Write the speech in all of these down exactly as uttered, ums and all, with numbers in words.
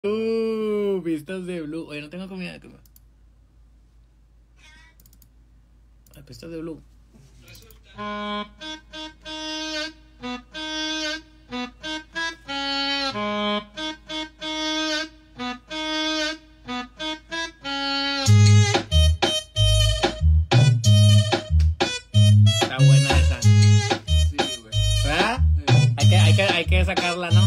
Uh, pistas de Blue. Oye, no tengo comida. Las pistas de Blue. Está buena esa. Sí, güey. ¿Verdad? Sí. Hay que, hay que, hay que sacarla, ¿no?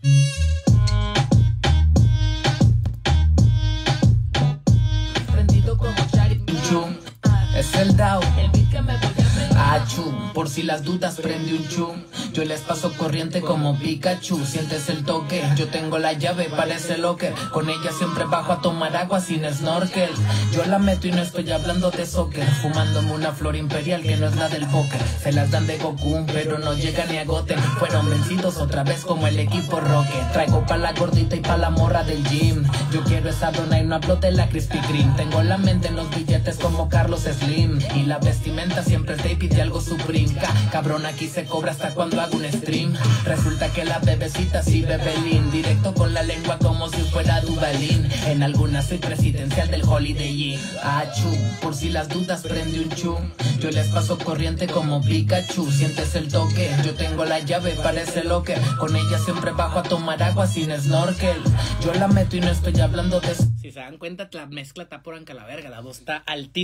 Prendido como Chari Chum, es el Dao, el beat que me voy a prender. Ah, chum, por si las dudas prende un chum. Yo les paso corriente como Pikachu. Sientes el toque, yo tengo la llave para ese locker. Con ella siempre bajo a tomar agua sin snorkel. Yo la meto y no estoy hablando de soccer. Fumándome una flor imperial que no es la del póker. Se las dan de Goku, pero no llegan ni a Goten. Fueron vencidos otra vez como el equipo Rocket. Traigo pa' la gordita y pa' la morra del gym. Yo quiero esa dona y no hablo de la Krispy Kreme. Tengo la mente en los billetes como Carlos Slim. Y la vestimenta siempre es David y algo Supreme. Ca Cabrón, aquí se cobra hasta cuando hago un stream. Resulta que la bebecita sí bebe lean. Directo con la lengua como si fuera Duvalín. En alguna soy presidencial del Holiday Inn. Ah, chum, por si las dudas prende un chum. Yo les paso corriente como Pikachu. Sientes el toque, yo tengo la llave para ese locker. Con ella siempre bajo a tomar agua sin snorkel. Yo la meto y no estoy hablando de... Si se dan cuenta, la mezcla está por anca la verga. La dos está altísima.